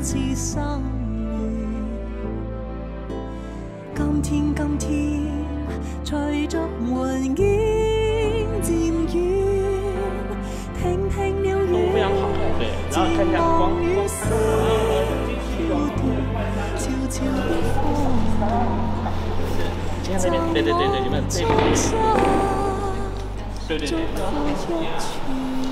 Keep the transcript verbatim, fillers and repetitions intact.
是生亂。今天今天，隨着雲影漸遠，聽聽鳥語，漸望雨絲飄斷，悄悄的風。 你看那边，对对对对，你们这边。对对对。